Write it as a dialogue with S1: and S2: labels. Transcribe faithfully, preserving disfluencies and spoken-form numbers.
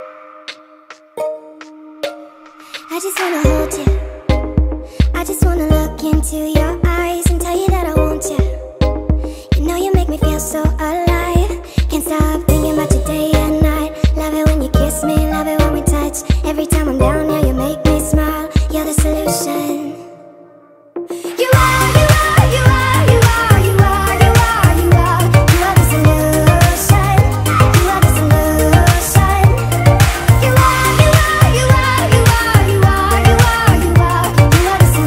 S1: I just wanna hold you. I just wanna look into your eyes and tell you that I want you.